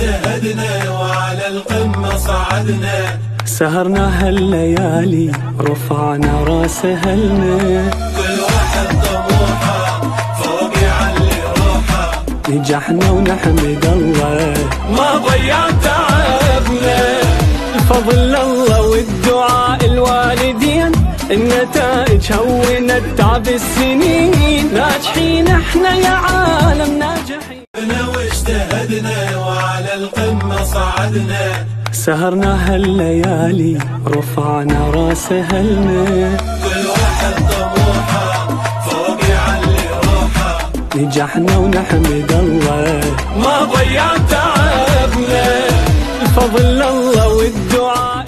واجتهدنا وعلى القمة صعدنا، سهرنا هالليالي رفعنا راس أهلنا، كل واحد طموحه فوق يعلي روحه، نجحنا ونحمد الله ما ضيع تعبنا. الفضل الله والدعاء الوالدين، النتائج هونت تعب السنين، ناجحين احنا يا عالم ناجحين. واجتهدنا وعلى القمة صعدنا، سهرنا هالليالي رفعنا راس أهلنا، كل واحد طموحه فوق يعلي روحه، نجحنا ونحمد الله ما ضيع تعبنا. الفضل الله والدعاء